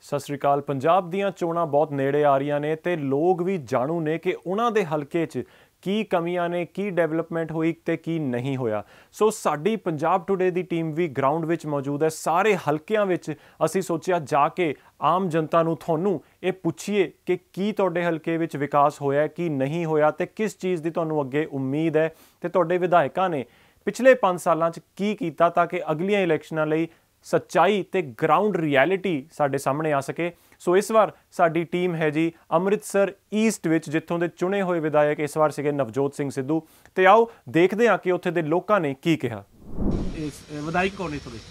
ਸਤਿ ਸ਼੍ਰੀ ਅਕਾਲ। ਪੰਜਾਬ ਦੀਆਂ ਚੋਣਾਂ ਬਹੁਤ ਨੇੜੇ ਆ ਰਹੀਆਂ ਨੇ ਤੇ ਲੋਕ ਵੀ ਜਾਣੂ ਨੇ ਕਿ ਉਹਨਾਂ ਦੇ ਹਲਕੇ 'ਚ ਕੀ ਕਮੀਆਂ ਨੇ, ਕੀ ਡਿਵੈਲਪਮੈਂਟ ਹੋਈ ਤੇ ਕੀ ਨਹੀਂ ਹੋਇਆ। ਸੋ ਸਾਡੀ ਪੰਜਾਬ ਟੂਡੇ ਦੀ ਟੀਮ ਵੀ ਗਰਾਊਂਡ ਵਿੱਚ ਮੌਜੂਦ ਹੈ। ਸਾਰੇ ਹਲਕਿਆਂ ਵਿੱਚ ਅਸੀਂ ਸੋਚਿਆ ਜਾ ਕੇ ਆਮ ਜਨਤਾ ਨੂੰ ਤੁਹਾਨੂੰ ਇਹ ਪੁੱਛੀਏ ਕਿ ਕੀ ਤੁਹਾਡੇ ਹਲਕੇ ਵਿੱਚ ਵਿਕਾਸ ਹੋਇਆ, ਕੀ ਨਹੀਂ ਹੋਇਆ ਤੇ ਕਿਸ ਚੀਜ਼ ਦੀ ਤੁਹਾਨੂੰ ਅੱਗੇ ਉਮੀਦ ਹੈ ਤੇ ਤੁਹਾਡੇ ਵਿਧਾਇਕਾਂ ਨੇ ਪਿਛਲੇ 5 ਸਾਲਾਂ 'ਚ ਕੀ ਕੀਤਾ ਤਾਂ ਕਿ ਅਗਲੀਆਂ ਇਲੈਕਸ਼ਨਾਂ ਲਈ ਸੱਚਾਈ ਤੇ ਗਰਾਊਂਡ ਰਿਐਲਿਟੀ ਸਾਡੇ ਸਾਹਮਣੇ ਆ ਸਕੇ। ਸੋ ਇਸ ਵਾਰ ਸਾਡੀ ਟੀਮ ਹੈ ਜੀ ਅੰਮ੍ਰਿਤਸਰ ਈਸਟ ਵਿੱਚ, ਜਿੱਥੋਂ ਦੇ ਚੁਣੇ ਹੋਏ ਵਿਧਾਇਕ ਇਸ ਵਾਰ ਸੀਗੇ ਨਵਜੋਤ ਸਿੰਘ ਸਿੱਧੂ। ਤੇ ਆਓ ਦੇਖਦੇ ਹਾਂ ਕਿ ਉੱਥੇ ਦੇ ਲੋਕਾਂ ਨੇ ਕੀ ਕਿਹਾ। ਵਿਧਾਇਕ ਕੌਣ ਨੇ ਤੁਹਾਡੇ?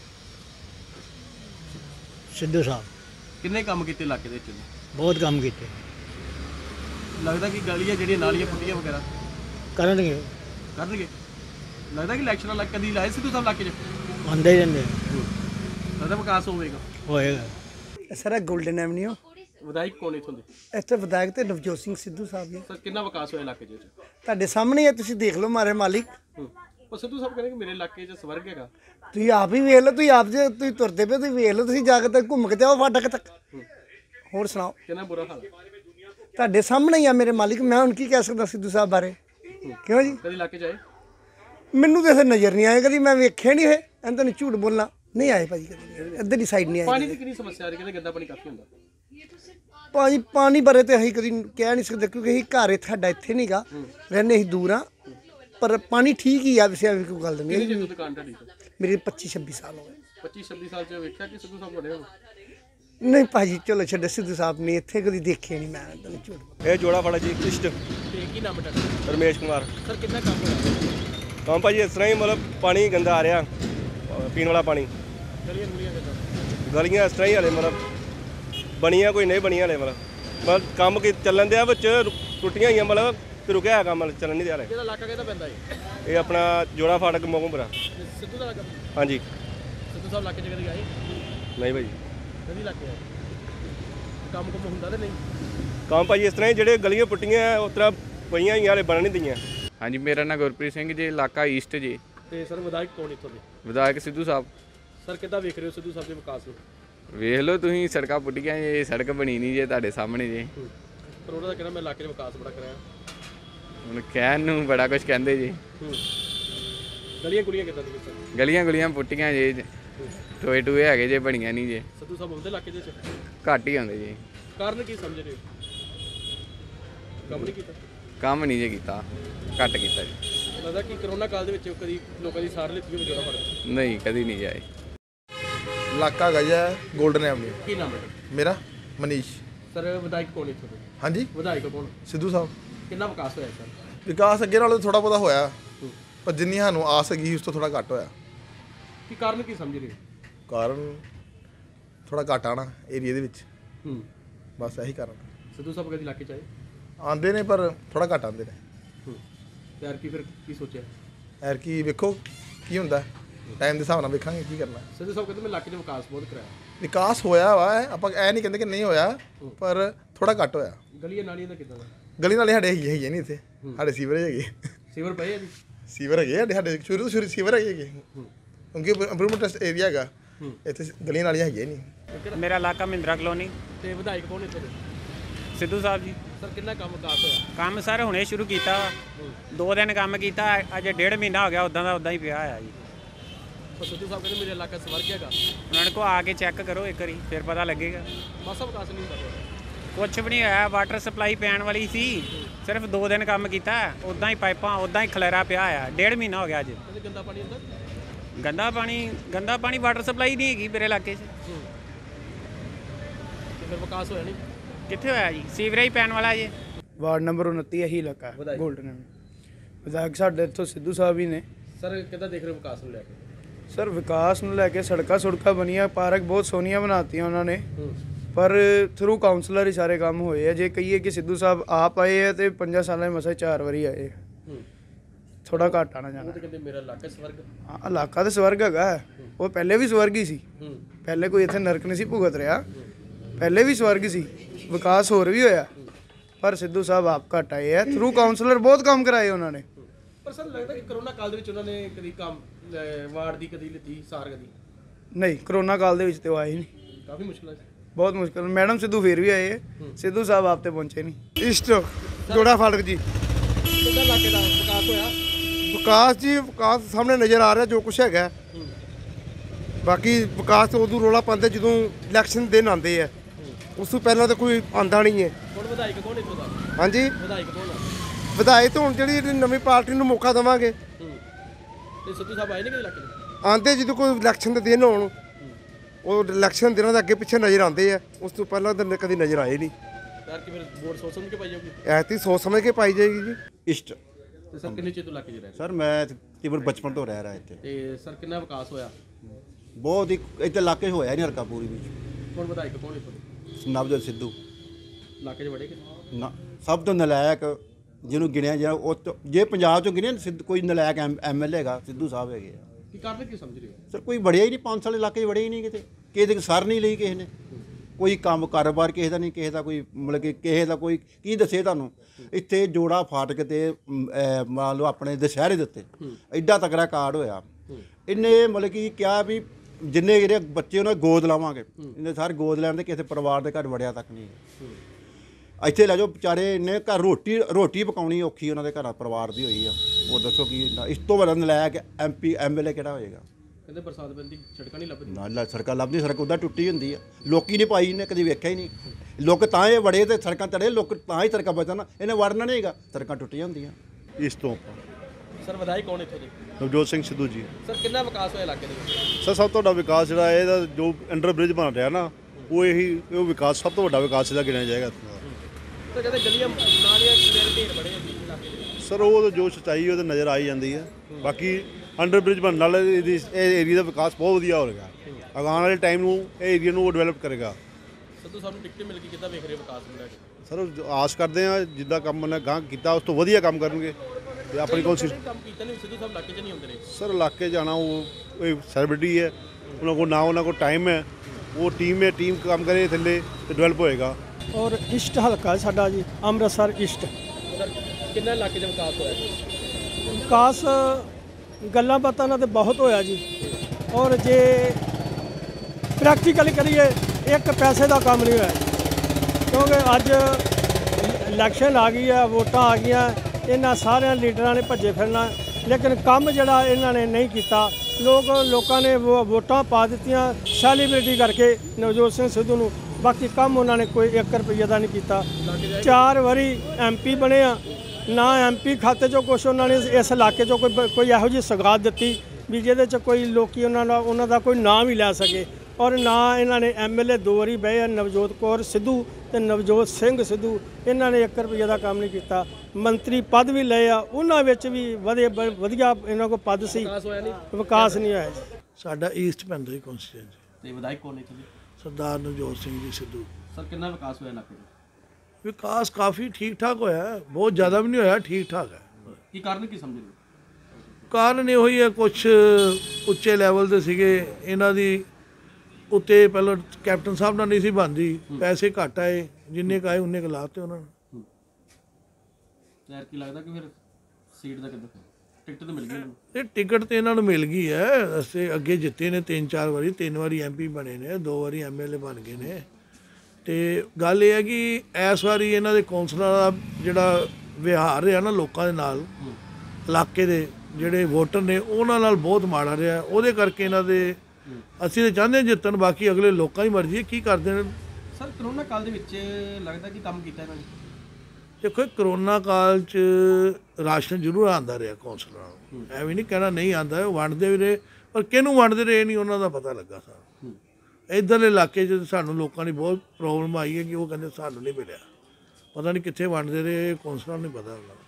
ਸਿੱਧੂ ਸਾਹਿਬ ਕਿੰਨੇ ਕੰਮ ਕੀਤੇ ਇਲਾਕੇ ਦੇ ਵਿੱਚ? ਬਹੁਤ ਕੰਮ ਕੀਤੇ। ਲੱਗਦਾ ਕਿ ਗਲੀਆਂ ਜਿਹੜੀਆਂ ਨਾਲੀਆਂ ਪੁੱਟੀਆਂ ਵਗੈਰਾ ਕਰਨਗੇ। ਲੱਗਦਾ ਕਿ ਇਲੈਕਸ਼ਨ ਵਾਲਾ ਕਦੀ ਲਾਏ ਸਿੱਧੂ ਸਾਹਿਬ ਇਲਾਕੇ 'ਚ? ਆਉਂਦੇ ਹੀ ਰਹਿੰਦੇ। ਲੱਗਦਾ ਵਿਕਾਸ ਹੋਵੇਗਾ। Sir golden avenue. ਵਿਧਾਇਕ ਕੌਣ ਇੱਥੋਂ ਦੇ? ਇੱਥੇ ਵਿਧਾਇਕ ਤੇ ਨਵਜੋਤ ਸਿੰਘ ਸਿੱਧੂ ਸਾਹਿਬ ਜੀ। ਸਰ ਕਿੰਨਾ ਵਿਕਾਸ ਹੋਇਆ ਇਲਾਕੇ 'ਚ? ਤੁਹਾਡੇ ਸਾਹਮਣੇ ਹੈ, ਤੁਸੀਂ ਦੇਖ ਲਓ ਮਾਰੇ ਮਾਲਿਕ। ਪਰ ਸਿੱਧੂ ਸਾਹਿਬ ਕਹਿੰਦੇ ਕਿ ਮੇਰੇ ਇਲਾਕੇ 'ਚ ਸਵਰਗ ਹੈਗਾ। ਤੁਸੀਂ ਆਪ ਹੀ ਵੇਖ ਲਓ, ਤੁਸੀਂ ਆਪ ਜੇ ਤੁਸੀਂ ਤੁਰਦੇ ਪਏ ਤੁਸੀਂ ਵੇਖ ਲਓ, ਤੁਸੀਂ ਜਾ ਕੇ ਤੱਕ ਘੁੰਮ ਕੇ ਜਾਓ ਫਾਟਕ ਤੱਕ। ਹੋਰ ਸੁਣਾਓ ਕਿੰਨਾ ਬੁਰਾ ਹਾਲ ਹੈ? ਤੁਹਾਡੇ ਸਾਹਮਣੇ ਹੀ ਆ ਮੇਰੇ ਮਾਲਿਕ। ਮੈਂ ਹੁਣ ਕੀ ਕਹਿ ਸਕਦਾ ਸਿੱਧੂ ਸਾਹਿਬ ਬਾਰੇ? ਕਿਉਂ ਜੀ? ਕਦੀ ਇਲਾਕੇ 'ਚ ਆਏ? ਮੈਨੂੰ ਤਾਂ ਇੱਥੇ ਨਜ਼ਰ ਨਹੀਂ ਆਏ, ਕਦੀ ਮੈਂ ਵੇਖਿਆ ਨਹੀਂ ਹੋਏ। ਇਹਨਾਂ ਨੂੰ ਝੂਠ ਬੋਲਣਾ ਨਹੀਂ ਆਏ ਭਾਜੀ, ਕਦੀ ਇੱਧਰ ਦੀ ਸਾਈਡ ਨਹੀਂ ਆਏ। ਪਾਣੀ ਦੀ ਕਿੰਨੀ ਸਮੱਸਿਆ ਆ ਰਹੀ? ਕਹਿੰਦੇ ਗੰਦਾ ਪਾਣੀ ਕਾਫੀ ਹੁੰਦਾ। ਭਾਜੀ ਪਾਣੀ ਬਾਰੇ ਤੇ ਅਸੀਂ ਕਦੀ ਕਹਿ ਨਹੀਂ ਸਕਦੇ ਕਿਉਂਕਿ ਅਸੀਂ ਘਰ ਸਾਡਾ ਇੱਥੇ ਨਹੀਂ ਗਾ, ਰਹਿੰਦੇ ਅਸੀਂ ਦੂਰ ਆ। ਪਰ ਪਾਣੀ ਠੀਕ ਹੀ ਆ, ਵੈਸੇ ਕੋਈ ਗੱਲ ਨਹੀਂ। ਕਿੰਨੀ ਜਦੋਂ ਦੁਕਾਨ ਢਾਡੀ ਮੇਰੇ 25-26 ਸਾਲ ਹੋ ਗਏ। 25-26 ਸਾਲ 'ਚ ਵੇਖਿਆ ਕਿ ਸਿੱਧੂ ਸਾਹਿਬ ਬਣੇ ਹੋਣ? ਨਹੀਂ ਭਾਜੀ ਚਲੋ ਛੱਡੋ, ਸਿੱਧੂ ਸਾਹਿਬ ਨੇ ਇੱਥੇ ਕਦੀ ਦੇਖੇ ਨਹੀਂ। ਮੈਂ ਤੈਨੂੰ ਝੂਠ ਇਹ ਜੋੜਾ ਫੜਾ ਜੀ ਕਿਸ਼ਟ ਤੇ ਕੀ ਨਾਮ ਹੈ ਤੁਹਾਡਾ? ਰਮੇਸ਼ ਕੁਮਾਰ। ਸਰ ਕਿੰਨਾ ਕੰਮ ਹੋਇਆ? ਕੰਮ ਭਾਜੀ ਇਸ ਤਰ੍ਹਾਂ ਹੀ, ਮਤਲਬ ਪਾਣੀ ਗੰਦਾ ਆ ਰਿਹਾ, ਪੀਣ ਵਾਲਾ ਪਾਣੀ। ਗਲੀਆਂ ਕਿੱਦਾਂ? ਗਲੀਆਂ ਇਸ ਤਰ੍ਹਾਂ ਹੀ ਹਲੇ, ਮਤਲਬ ਬਣੀਆਂ ਕੋਈ ਨਹੀਂ ਬਣੀਆਂ ਹਲੇ। ਮਤਲਬ ਕੰਮ ਕੀ ਚੱਲਣ ਦਿਆ ਵਿੱਚ ਟੁੱਟੀਆਂ ਹੋਈਆਂ, ਮਤਲਬ ਕਿ ਰੁਕਿਆ ਕੰਮ ਚੱਲਣ ਨਹੀਂ ਦਿਆ ਰਿਹਾ। ਕਿਹੜਾ ਇਲਾਕਾ ਕਿਹਦਾ ਪੈਂਦਾ ਹੈ? ਇਹ ਆਪਣਾ ਜੋੜਾ ਫਾਟਕ ਮੋਗਮਪੁਰਾ। ਸਿੱਧੂ ਦਾ ਇਲਾਕਾ? ਹਾਂਜੀ। ਸਿੱਧੂ ਸਾਹਿਬ ਇਲਾਕੇ 'ਚ ਕਦੀ ਆਏ? ਨਹੀਂ ਭਾਜੀ। ਕਦੀ ਇਲਾਕੇ ਆਏ? ਕੰਮ ਹੁੰਦਾ ਤੇ ਨਹੀਂ? ਕੰਮ ਭਾਜੀ ਇਸ ਤਰ੍ਹਾਂ ਹੀ, ਜਿਹੜੇ ਗਲੀਆਂ ਪੁੱਟੀਆਂ ਉਸ ਤਰ੍ਹਾਂ ਪਈਆਂ ਹੋਈਆਂ ਹਲੇ ਬਣ ਨਹੀਂ ਦਈਆਂ। ਹਾਂਜੀ, ਮੇਰਾ ਨਾਮ ਗੁਰਪ੍ਰੀਤ ਸਿੰਘ ਜੀ, ਇਲਾਕਾ ਈਸਟ ਜੀ। ਤੇ ਸਰ ਵਿਧਾਇਕ ਕੌਣ ਇੱਥੋਂ ਦੇ? ਵਿਧਾਇਕ ਸਿੱਧੂ ਸਾਹਿਬ। ਸਰ ਕਿੱਦਾਂ ਵੇਖ ਰਹੇ ਹੋ ਸਿੱਧੂ ਸਾਹਿਬ ਦੇ ਵਿਕਾਸ ਨੂੰ? ਵੇਖ ਲਓ ਤੁਸੀਂ, ਸੜਕਾਂ ਪੁੱਟੀਆਂ ਜੇ, ਸੜਕ ਬਣੀ ਨਹੀਂ ਜੇ ਤੁਹਾਡੇ ਸਾਹਮਣੇ ਜੇ। ਪਰ ਉਹਨਾਂ ਦਾ ਕਹਿਣਾ ਮੈਂ ਇਲਾਕੇ 'ਚ ਵਿਕਾਸ ਬੜਾ ਕਰਾਇਆ। ਹੁਣ ਕਹਿਣ ਨੂੰ ਬੜਾ ਕੁਝ ਕਹਿੰਦੇ ਜੀ। ਗਲੀਆਂ ਕੁਲੀਆਂ ਕਿੱਦਾਂ ਦੀ ਸਰ? ਗਲੀਆਂ ਪੁੱਟੀਆਂ ਜੇ, ਟੋਏ ਹੈਗੇ ਜੇ, ਬਣੀਆਂ ਨਹੀਂ ਜੇ। ਸਿੱਧੂ ਸਾਹਿਬ ਆਉਂਦੇ ਇਲਾਕੇ 'ਚ? ਘੱਟ ਹੀ ਆਉਂਦੇ ਜੀ। ਕਾਰਨ ਕੀ ਸਮਝ ਰਹੇ ਹੋ? ਕੰਮ ਨਹੀਂ ਕੀਤਾ? ਕੰਮ ਨਹੀਂ ਜੇ ਕੀਤਾ, ਘੱਟ ਕੀਤਾ ਜੀ। ਲੱਗਦਾ ਕਿ ਕਰੋਨਾ ਕਾਲ ਦੇ ਵਿੱਚ ਕਦੀ ਲੋਕਾਂ ਦੀ ਸਾਰ ਲਿੱਤੀ ਹੋਵੇ ਜੋੜਾ ਫੜ? ਨਹੀਂ, ਕਦੀ ਨਹੀਂ ਜਾਏ। ਇਲਾਕਾ ਹੈਗਾ ਜੀ ਗੋਲਡਨ ਐਵਨਿਊ। ਕੀ ਨਾਮ ਹੈ ਮੇਰਾ ਮਨੀਸ਼। ਸਰ ਵਿਧਾਇਕ ਕੌਣ ਇੱਥੋਂ ਦੇ? ਹਾਂਜੀ, ਵਿਧਾਇਕ ਕੌਣ? ਸਿੱਧੂ ਸਾਹਿਬ। ਕਿੰਨਾ ਵਿਕਾਸ ਹੋਇਆ ਸਰ? ਵਿਕਾਸ ਅੱਗੇ ਨਾਲੋਂ ਥੋੜਾ ਬਹੁਤਾ ਹੋਇਆ, ਪਰ ਜਿੰਨੀ ਸਾਨੂੰ ਆਸ ਹੈਗੀ ਉਸ ਤੋਂ ਥੋੜਾ ਘੱਟ ਹੋਇਆ। ਕੀ ਕਾਰਨ ਕੀ ਸਮਝ ਰਹੇ ਹੋ? ਕਾਰਨ ਥੋੜਾ ਘੱਟ ਆਣਾ ਏਰੀਆ ਦੇ ਵਿੱਚ, ਬਸ ਇਹੀ ਕਾਰਨ। ਸਿੱਧੂ ਸਾਹਿਬ ਕਦੀ ਇਲਾਕੇ 'ਚ ਆਏ? ਆਉਂਦੇ ਨੇ ਪਰ ਥੋੜਾ ਘੱਟ ਆਉਂਦੇ ਨੇ। ਯਾਰ ਕੀ ਫਿਰ ਕੀ ਸੋਚਿਆ? ਐਰ ਕੀ ਵੇਖੋ ਕੀ ਹੁੰਦਾ, ਟਾਈਮ ਦੇ ਹਿਸਾਬ ਨਾਲ ਵੇਖਾਂਗੇ ਕੀ ਕਰਨਾ। ਸਿੱਧੂ ਸਾਹਿਬ ਕਹਿੰਦੇ ਮੈਂ ਇਲਾਕੇ 'ਚ ਵਿਕਾਸ ਬਹੁਤ ਕਰਾਇਆ। ਵਿਕਾਸ ਹੋਇਆ ਵਾ, ਆਪਾਂ ਇਹ ਨਹੀਂ ਕਹਿੰਦੇ ਕਿ ਨਹੀਂ ਹੋਇਆ, ਪਰ ਥੋੜਾ ਘੱਟ ਹੋਇਆ। ਗਲੀਆਂ ਨਾਲੀਆਂ ਦਾ ਕਿੱਦਾਂ ਦਾ? ਗਲੀ ਨਾਲੇ ਸਾਡੇ ਹੈਗੇ ਨਹੀਂ ਇੱਥੇ, ਸਾਡੇ ਸੀਵਰੇਜ ਹੈਗੇ। ਸੀਵਰ ਪਏ ਆ ਜੀ? ਸੀਵਰ ਹੈਗੇ ਸਾਡੇ ਸ਼ੁਰੂ ਤੋਂ ਸ਼ੁਰੂ ਸੀਵਰ ਹੈਗੇ, ਕਿਉਂਕਿ ਇੰਪਰੂਵਮੈਂਟ ਏਰੀਆ ਹੈਗਾ ਇੱਥੇ, ਗਲੀਆਂ ਨਾਲੀਆਂ ਹੈਗੀਆਂ ਨਹੀਂ। ਮੇਰਾ ਇਲਾਕਾ ਮਹਿੰਦਰਾ ਕਲੋਨੀ। ਤੇ ਵਿਧਾਇਕ ਕੌਣ ਇੱਥੋਂ ਦੇ? ਸਿੱਧੂ ਸਾਹਿਬ ਜੀ। ਸਰ ਕਿੰਨਾ ਕੰਮ ਵਿਕਾਸ ਹੋਇਆ? ਕੰਮ ਸਰ ਹੁਣੇ ਸ਼ੁਰੂ ਕੀਤਾ ਵਾ, 2 ਦਿਨ ਕੰਮ ਕੀਤਾ, ਅਜੇ 1.5 ਮਹੀਨਾ ਹੋ ਗਿਆ, ਉੱਦਾਂ ਦਾ ਉੱਦਾਂ ਹੀ ਪਿਆ ਹੋਇਆ ਜੀ। ਪਰ ਸਿੱਧੂ ਸਾਹਿਬ ਕਹਿੰਦੇ ਮੇਰਾ ਇਲਾਕਾ ਸਵਰਗ ਹੈਗਾ। ਉਹਨਾਂ ਕੋ ਆ ਕੇ ਚੈੱਕ ਕਰੋ ਇੱਕ ਵਾਰੀ, ਫਿਰ ਪਤਾ ਲੱਗੇਗਾ। ਮਾਸਾ ਵਿਕਾਸ ਨਹੀਂ ਹੁੰਦਾ। ਕੁਛ ਵੀ ਨਹੀਂ ਹੋਇਆ। ਵਾਟਰ ਸਪਲਾਈ ਪੈਣ ਵਾਲੀ ਸੀ, ਸਿਰਫ 2 ਦਿਨ ਕੰਮ ਕੀਤਾ, ਉੱਦਾਂ ਹੀ ਪਾਈਪਾਂ ਉੱਦਾਂ ਹੀ ਖਲੇਰਾ ਪਿਆ ਹੋਇਆ। 1.5 ਮਹੀਨਾ ਹੋ ਗਿਆ ਅੱਜ। ਗੰਦਾ ਪਾਣੀ ਹੁੰਦਾ? ਗੰਦਾ ਪਾਣੀ ਵਾਟਰ ਸਪਲਾਈ ਨਹੀਂ ਹੈਗੀ ਮੇਰੇ ਇਲਾਕੇ 'ਚ। ਫਿਰ ਵਿਕਾਸ ਹੋਇਆ ਨਹੀਂ? ਕਿੱਥੇ ਹੋਇਆ ਜੀ? ਸੀਵਰੇਜ ਪੈਣ ਵਾਲਾ ਜੇ। ਵਾਰਡ ਨੰਬਰ 29 ਇਹੀ ਇਲਾਕਾ ਗੋਲਡਨ। ਵਿਧਾਇਕ ਸਾਡੇ ਇੱਥੋਂ ਸਿੱਧੂ ਸਾਹਿਬ ਹੀ ਨੇ। ਸਰ ਕਿੱਦਾਂ ਦੇਖ ਰਹੇ ਹੋ ਵਿਕਾਸ ਨੂੰ ਲੈ ਕੇ? ਸਰ ਵਿਕਾਸ ਨੂੰ ਲੈ ਕੇ ਸੜਕਾਂ ਬਣੀਆਂ, ਪਾਰਕ ਬਹੁਤ ਸੋਹਣੀਆਂ ਬਣਾਤੀਆਂ ਉਹਨਾਂ ਨੇ, ਪਰ ਥਰੂ ਕਾਉਂਸਲਰ ਹੀ ਸਾਰੇ ਕੰਮ ਹੋਏ ਆ। ਜੇ ਕਹੀਏ ਕਿ ਸਿੱਧੂ ਸਾਹਿਬ ਆਪ ਆਏ ਆ ਤੇ 5 ਸਾਲਾਂ ਮਸਾਂ 4 ਵਾਰੀ ਆਏ, ਥੋੜਾ ਘੱਟ ਆਣਾ ਜਾਣਾ। ਕਹਿੰਦੇ ਮੇਰਾ ਇਲਾਕਾ ਸਵਰਗ। ਹਾਂ, ਇਲਾਕਾ ਤਾਂ ਸਵਰਗ ਹੈਗਾ, ਉਹ ਪਹਿਲੇ ਵੀ ਸਵਰਗ ਹੀ ਸੀ। ਪਹਿਲੇ ਕੋਈ ਇੱਥੇ ਨਰਕ ਨਹੀਂ ਸੀ ਭੁਗਤ ਰਿਹਾ, ਪਹਿਲੇ ਵੀ ਸਵਰਗ ਸੀ। ਵਿਕਾਸ ਹੋਰ ਵੀ ਹੋਇਆ, ਪਰ ਸਿੱਧੂ ਸਾਹਿਬ ਆਪ ਘੱਟ ਆਏ ਆ। ਥਰੂ ਕਾਉਂਸਲਰ ਬਹੁਤ ਕੰਮ ਕਰਾਏ ਉਹਨਾਂ ਨੇ। ਪਰ ਸਰ ਲੱਗਦਾ ਕਿ ਕਰੋਨਾ ਕਾਲ ਦੇ ਵਿੱਚ ਉਹਨਾਂ ਨੇ ਕਦੀ ਕੰਮ ਵਾਰਡ ਦੀ ਕਦੀ ਲਿੱਤੀ ਸਾਰ ਕਦੀ? ਨਹੀਂ, ਕਰੋਨਾ ਕਾਲ ਦੇ ਵਿੱਚ ਤੇ ਉਹ ਆਏ ਨਹੀਂ। ਕਾਫੀ ਮੁਸ਼ਕਿਲ ਹੈ। ਬਹੁਤ ਮੁਸ਼ਕਲ। ਮੈਡਮ ਸਿੱਧੂ ਫਿਰ ਵੀ ਆਏ ਹੈ, ਸਿੱਧੂ ਸਾਹਿਬ ਆਪ ਤੇ ਪਹੁੰਚੇ ਨਹੀਂ। ਈਸਟ ਜੋੜਾ ਫਾਟਕ ਜੀ। ਕਿੱਦਾਂ ਇਲਾਕੇ ਦਾ ਵਿਕਾਸ ਹੋਇਆ? ਵਿਕਾਸ ਜੀ, ਵਿਕਾਸ ਸਾਹਮਣੇ ਨਜ਼ਰ ਆ ਰਿਹਾ ਜੋ ਕੁਛ ਹੈਗਾ। ਬਾਕੀ ਵਿਕਾਸ ਤੋਂ ਉਦੋਂ ਰੋਲਾ ਪਾਉਂਦੇ ਜਦੋਂ ਇਲੈਕਸ਼ਨ ਦਿਨ ਆਉਂਦੇ ਆ, ਉਸ ਤੋਂ ਪਹਿਲਾਂ ਤਾਂ ਕੋਈ ਆਂਦਾ ਨਹੀਂ ਹੈ। ਹੁਣ ਵਿਧਾਇਕ ਕੌਣ ਇੱਥੋਂ ਦਾ? ਹਾਂਜੀ, ਵਿਧਾਇਕ ਕੌਣ ਆ? ਵਿਧਾਇਕ ਤਾਂ ਹੁਣ ਜਿਹੜੀ ਨਵੀਂ ਪਾਰਟੀ ਨੂੰ ਮੌਕਾ ਦੇਵਾਂਗੇ। ਤੇ ਸਿੱਧੂ ਸਾਹਿਬ ਆਏ ਨਹੀਂ ਕਿ ਇਲਾਕੇ ਦੇ? ਆਂਦੇ ਜਦੋਂ ਕੋਈ ਇਲੈਕਸ਼ਨ ਦੇ ਦਿਨ ਹੋਣ, ਉਹ ਇਲੈਕਸ਼ਨ ਦਿਨਾਂ ਦੇ ਅੱਗੇ ਪਿੱਛੇ ਨਜ਼ਰ ਆਉਂਦੇ ਆ, ਉਸ ਤੋਂ ਪਹਿਲਾਂ ਤਾਂ ਕਦੀ ਨਜ਼ਰ ਆਏ ਨਹੀਂ। ਯਾਰ ਕਿ ਫਿਰ ਵੋਟ ਸੋਚ ਸਮਝ ਕੇ ਪਾਈ ਜਾਊਗੀ? ਐਤੀ ਸੋਚ ਸਮਝ ਕੇ ਪਾਈ ਜਾਏਗੀ ਜੀ। ਇਸ਼ਟ ਤੇ ਸਰ ਕਿੰਨੇ ਚਿਰ ਤੋਂ ਇਲਾਕੇ 'ਚ ਰਹਿ ਰਹੇ? ਸਰ ਮੈਂ ਤਕਰੀਬਨ ਬਚਪਨ ਤੋਂ ਰਹਿ ਰਿਹਾ ਇੱਥੇ। ਤੇ ਸਰ ਕਿੰਨਾ ਵਿਕਾਸ ਹੋਇਆ? ਬਹੁਤ ਹੀ ਇੱਥੇ ਇਲਾਕੇ 'ਚ ਹੋਇਆ ਨਹੀਂ ਹਲਕਾ ਪੂਰੀ ਵਿੱਚ। ਹੁਣ ਵਿਧਾਇਕ ਕੌਣ ਇੱਥੋਂ ਦੇ? ਨਵਜੋਤ ਸਿੱਧੂ ਇਲਾਕੇ 'ਚ ਵੜੇ ਕਿ? ਨਾ, ਸਭ ਤੋਂ ਨਲਾਇਕ ਜਿਹਨੂੰ ਗਿਣਿਆ ਜਾ ਜੇ ਪੰਜਾਬ 'ਚੋਂ ਗਿਣਿਆ ਕੋਈ ਨਲਾਇਕ ਐਮਐਲਏ ਹੈਗਾ ਸਿੱਧੂ ਸਾਹਿਬ ਹੈਗੇ ਆ। ਕੀ ਕਾਰਨ ਕੀ ਸਮਝ ਰਹੇ ਹੋ? ਸਰ ਕੋਈ ਵੜਿਆ ਹੀ ਨਹੀਂ 5 ਸਾਲ ਇਲਾਕੇ 'ਚ ਵੜੇ ਹੀ ਨਹੀਂ ਕਿਤੇ। ਕਿਸੇ ਦੀ ਸਰ ਨਹੀਂ ਲਈ ਕਿਸੇ ਨੇ, ਕੋਈ ਕੰਮ ਕਾਰੋਬਾਰ ਕਿਸੇ ਦਾ ਨਹੀਂ, ਕਿਸੇ ਦਾ ਕੋਈ ਮਤਲਬ ਕਿ ਕਿਸੇ ਦਾ ਕੋਈ ਕੀ ਦੱਸੇ ਤੁਹਾਨੂੰ। ਇੱਥੇ ਜੋੜਾ ਫਾਟਕ ਤੇ ਮੰਨ ਲਓ ਆਪਣੇ ਦੁਸ਼ਹਿਰੇ ਦੇ ਉੱਤੇ ਐਡਾ ਤਕੜਾ ਕਾਰਡ ਹੋਇਆ। ਇਹਨੇ ਮਤਲਬ ਕਿ ਕਿਹਾ ਵੀ ਜਿੰਨੇ ਜਿਹੜੇ ਬੱਚੇ ਉਹਨਾਂ ਗੋਦ ਲਾਵਾਂਗੇ, ਇਹਨੇ ਸਾਰੇ ਗੋਦ ਲੈਣ ਦੇ, ਕਿਸੇ ਪਰਿਵਾਰ ਦੇ ਘਰ ਵੜਿਆ ਤੱਕ ਨਹੀਂ। ਇੱਥੇ ਲੈ ਜਾਓ ਵਿਚਾਰੇ ਇੰਨੇ ਘਰ ਰੋਟੀ ਪਕਾਉਣੀ ਔਖੀ ਉਹਨਾਂ ਦੇ ਘਰਾਂ ਪਰਿਵਾਰ ਦੀ ਹੋਈ ਆ। ਉਹ ਦੱਸੋ ਕੀ ਇਸ ਤੋਂ ਵੱਡਾ ਨਲਾਇਕ MP MLA ਕਿਹੜਾ ਹੋਏਗਾ? ਕਹਿੰਦੇ ਬਰਸਾਤ ਪੈਂਦੀ ਸੜਕਾਂ ਨਹੀਂ ਲੱਭਦੀ। ਨਾਲ ਸੜਕਾਂ ਲੱਭਦੀ, ਸੜਕ ਉਹਦਾ ਟੁੱਟੀ ਹੁੰਦੀ ਆ, ਲੋਕੀ ਨਹੀਂ ਪਾਈ, ਇਹਨੇ ਕਦੀ ਵੇਖਿਆ ਹੀ ਨਹੀਂ। ਲੋਕ ਤਾਂ ਇਹ ਵੜੇ ਤੇ ਸੜਕਾਂ ਤੜੇ, ਲੋਕ ਤਾਂ ਹੀ ਸੜਕਾਂ ਬਚਣ, ਇਹਨੇ ਵੜਨਾ ਨਹੀਂ ਹੈਗਾ, ਸੜਕਾਂ ਟੁੱਟੀਆਂ ਹੁੰਦੀਆਂ। ਇਸ ਤੋਂ ਸਰ ਵਿਧਾਇਕ ਕੌਣ ਇੱਥੋਂ ਦੇ? ਨਵਜੋਤ ਸਿੰਘ ਸਿੱਧੂ ਜੀ। ਸਰ ਕਿੰਨਾ ਵਿਕਾਸ ਹੋਇਆ ਇਲਾਕੇ ਦੇ ਵਿੱਚ? ਸਰ ਸਭ ਤੋਂ ਵੱਡਾ ਵਿਕਾਸ ਜਿਹੜਾ ਇਹਦਾ ਜੋ ਅੰਡਰ ਬ੍ਰਿਜ ਬਣ ਰਿਹਾ ਨਾ, ਉਹ ਵਿਕਾਸ ਸਭ ਤੋਂ ਵੱਡਾ ਵਿਕਾਸ ਇਹਦਾ ਗਿਣਿਆ ਜਾਏਗਾ। ਸਰ ਕਹਿੰਦੇ ਗਲੀਆਂ ਨਾਲੀਆਂ ਦੇ ਢੇਰ ਬੜੇ ਹੁੰਦੇ ਇਲਾਕੇ ਦੇ। ਸਰ ਉਹ ਜੋ ਸੱਚਾਈ ਉਹਦੇ ਨਜ਼ਰ ਆਈ ਜਾਂਦੀ ਹੈ। ਬਾਕੀ ਅੰਡਰ ਬ੍ਰਿਜ ਬਣਨ ਨਾਲ ਇਹ ਏਰੀਆ ਦਾ ਵਿਕਾਸ ਬਹੁਤ ਵਧੀਆ ਹੋਵੇਗਾ। ਆਉਣ ਵਾਲੇ ਟਾਈਮ ਨੂੰ ਇਹ ਏਰੀਆ ਨੂੰ ਉਹ ਡਿਵੈਲਪ ਕਰੇਗਾ। ਸਿੱਧੂ ਸਾਹਿਬ ਨੂੰ ਟਿਕਟ ਮਿਲ ਗਈ, ਕਿੱਦਾਂ ਵੇਖ ਰਹੇ ਵਿਕਾਸ ਨੂੰ ਲੈ ਕੇ? ਸਰ ਆਸ ਕਰਦੇ ਹਾਂ ਜਿੱਦਾਂ ਕੰਮ ਉਹਨੇ ਗਾਂ ਕੀਤਾ ਉਸ ਤੋਂ ਵਧੀਆ ਕੰਮ ਕਰਨਗੇ ਤੇ ਆਪਣੀ ਕੋਲ ਕੰਮ ਕੀਤਾ ਨਹੀਂ। ਸਿੱਧੂ ਸਾਹਿਬ ਇਲਾਕੇ 'ਚ ਨਹੀਂ ਹੁੰਦੇ ਨੇ। ਸਰ ਇਲਾਕੇ ਜਾਣਾ ਉਹ ਸੈਲੀਬ੍ਰਿਟੀ ਹੈ, ਉਹਨਾਂ ਕੋਲ ਟਾਈਮ ਹੈ, ਉਹ ਟੀਮ ਕੰਮ ਕਰੇ ਥੱਲੇ ਤੇ ਡਿਵੈਲਪ ਹੋਏਗਾ। ਔਰ ਇਸ਼ਟ ਹਲਕਾ ਸਾਡਾ ਜੀ, ਅੰਮ੍ਰਿਤਸਰ ਇਸ਼ਟ। ਸਰ ਕਿੰਨਾ ਇਲਾਕੇ 'ਚ ਵਿਕਾਸ ਹੋਇਆ? ਵਿਕਾਸ ਗੱਲਾਂ ਬਾਤਾਂ ਨਾਲ ਤੇ ਬਹੁਤ ਹੋਇਆ ਜੀ। ਔਰ ਜੇ ਪ੍ਰੈਕਟੀਕਲੀ ਕਰੀਏ, ਇੱਕ ਪੈਸੇ ਦਾ ਕੰਮ ਨਹੀਂ ਹੋਇਆ, ਕਿਉਂਕਿ ਅੱਜ ਇਲੈਕਸ਼ਨ ਆ ਗਈ ਆ, ਵੋਟਾਂ ਆ ਗਈਆਂ, ਇਹਨਾਂ ਸਾਰਿਆਂ ਲੀਡਰਾਂ ਨੇ ਭੱਜੇ ਫਿਰਨਾ, ਲੇਕਿਨ ਕੰਮ ਜਿਹੜਾ ਇਹਨਾਂ ਨੇ ਨਹੀਂ ਕੀਤਾ। ਲੋਕਾਂ ਨੇ ਵੋਟਾਂ ਪਾ ਦਿੱਤੀਆਂ ਸੈਲੀਬ੍ਰਿਟੀ ਕਰਕੇ ਨਵਜੋਤ ਸਿੰਘ ਸਿੱਧੂ ਨੂੰ, ਬਾਕੀ ਕੰਮ ਉਹਨਾਂ ਨੇ ਕੋਈ 1 ਰੁਪਈਏ ਦਾ ਨਹੀਂ ਕੀਤਾ। 4 ਵਾਰੀ MP ਬਣੇ ਆ, ਨਾ MP ਖਾਤੇ 'ਚੋਂ ਕੁਛ ਉਹਨਾਂ ਨੇ ਇਸ ਇਲਾਕੇ 'ਚੋਂ ਕੋਈ ਇਹੋ ਜਿਹੀ ਸੌਗਾਤ ਦਿੱਤੀ ਵੀ ਜਿਹਦੇ 'ਚ ਕੋਈ ਲੋਕੀ ਉਹਨਾਂ ਦਾ ਕੋਈ ਨਾਂ ਵੀ ਲੈ ਸਕੇ। ਔਰ ਨਾ ਇਹਨਾਂ ਨੇ MLA 2 ਵਾਰੀ ਬਹਿ ਆ, ਨਵਜੋਤ ਕੌਰ ਸਿੱਧੂ ਤੇ ਨਵਜੋਤ ਸਿੰਘ ਸਿੱਧੂ, ਇਹਨਾਂ ਨੇ 1 ਰੁਪਈਏ ਦਾ ਕੰਮ ਨਹੀਂ ਕੀਤਾ। ਮੰਤਰੀ ਪਦ ਵੀ ਲਏ ਆ, ਉਹਨਾਂ ਵਿੱਚ ਵੀ ਵਧੀਆ ਇਹਨਾਂ ਕੋਲ ਪਦ ਸੀ, ਵਿਕਾਸ ਨਹੀਂ ਹੋਇਆ ਜੀ। ਸਾਡਾ ਈਸਟ ਪੈਂਦਾ ਹੀ ਕੌਂਸਟੀਟਿਊਂਸੀ। ਤੇ ਵਿਧਾਇਕ ਕੌਣ ਇੱਥੇ? ਸਰਦਾਰ ਨਵਜੋਤ ਸਿੰਘ ਜੀ ਸਿੱਧੂ। ਸਰ ਕਿੰਨਾ ਵਿਕਾਸ ਹੋਇਆ ਇਲਾਕੇ 'ਚ? ਵਿਕਾਸ ਕਾਫੀ ਠੀਕ ਠਾਕ ਹੋਇਆ, ਬਹੁਤ ਜ਼ਿਆਦਾ ਵੀ ਨਹੀਂ ਹੋਇਆ, ਠੀਕ ਠਾਕ ਹੈ। ਕੀ ਕਾਰਨ ਕੀ ਸਮਝ ਰਹੇ? ਕਾਰਨ ਇਹੋ ਹੀ ਹੈ, ਕੁਛ ਉੱਚੇ ਲੈਵਲ ਤੇ ਸੀਗੇ, ਇਹਨਾਂ ਦੀ ਉੱਤੇ ਪਹਿਲਾਂ ਕੈਪਟਨ ਸਾਹਿਬ ਨਾਲ ਨਹੀਂ ਸੀ ਬਣਦੀ, ਪੈਸੇ ਘੱਟ ਆਏ, ਜਿੰਨੇ ਕੁ ਆਏ ਉਨੇ ਕੁ ਲਾਤੇ ਉਹਨਾਂ ਨੇ। ਯਾਰ ਕੀ ਲੱਗਦਾ ਕਿ ਫਿਰ ਸੀਟ ਦਾ ਕਿੱਦਾਂ? ਟਿਕਟ ਤਾਂ ਮਿਲ ਗਈ ਇਹਨਾਂ ਨੂੰ? ਇਹ ਟਿਕਟ ਤੇ ਇਹਨਾਂ ਨੂੰ ਮਿਲ ਗਈ ਹੈ। ਅਸੀਂ ਅੱਗੇ ਜਿੱਤੇ ਨੇ 3-4 ਵਾਰੀ, 3 ਵਾਰੀ MP ਬਣੇ ਨੇ, 2 ਵਾਰੀ MLA ਬਣ ਗਏ ਨੇ। ਤੇ ਗੱਲ ਇਹ ਹੈ ਕਿ ਇਸ ਵਾਰੀ ਇਹਨਾਂ ਦੇ ਕੌਂਸਲਰਾਂ ਦਾ ਜਿਹੜਾ ਵਿਹਾਰ ਰਿਹਾ ਨਾ ਲੋਕਾਂ ਦੇ ਨਾਲ, ਇਲਾਕੇ ਦੇ ਜਿਹੜੇ ਵੋਟਰ ਨੇ ਉਹਨਾਂ ਨਾਲ ਬਹੁਤ ਮਾੜਾ ਰਿਹਾ। ਉਹਦੇ ਕਰਕੇ ਇਹਨਾਂ ਦੇ ਅਸੀਂ ਤਾਂ ਚਾਹੁੰਦੇ ਜਿੱਤਣ, ਬਾਕੀ ਅਗਲੇ ਲੋਕਾਂ ਦੀ ਮਰਜ਼ੀ ਹੈ ਕੀ ਕਰਦੇ ਨੇ। ਸਰ ਕਰੋਨਾ ਕਾਲ ਦੇ ਵਿੱਚ ਲੱਗਦਾ ਕਿ ਕੰਮ ਕੀਤਾ ਇਹਨਾਂ ਨੇ? ਦੇਖੋ ਕਰੋਨਾ ਕਾਲ 'ਚ ਰਾਸ਼ਨ ਜ਼ਰੂਰ ਆਉਂਦਾ ਰਿਹਾ ਕੌਂਸਲਰਾਂ ਨੂੰ, ਐਵੇਂ ਨਹੀਂ ਕਹਿਣਾ ਨਹੀਂ ਆਉਂਦਾ, ਉਹ ਵੰਡਦੇ ਵੀ ਰਹੇ, ਪਰ ਕਿਹਨੂੰ ਵੰਡਦੇ ਰਹੇ ਨਹੀਂ ਉਹਨਾਂ ਦਾ ਪਤਾ ਲੱਗਾ ਸਾਨੂੰ। ਇੱਧਰਲੇ ਇਲਾਕੇ 'ਚ ਸਾਨੂੰ ਲੋਕਾਂ ਦੀ ਬਹੁਤ ਪ੍ਰੋਬਲਮ ਆਈ ਹੈ ਕਿ ਉਹ ਕਹਿੰਦੇ ਸਾਨੂੰ ਨਹੀਂ ਮਿਲਿਆ, ਪਤਾ ਨਹੀਂ ਕਿੱਥੇ ਵੰਡਦੇ ਰਹੇ ਕੌਂਸਲਰਾਂ ਨੂੰ ਨਹੀਂ ਪਤਾ ਹੁੰਦਾ।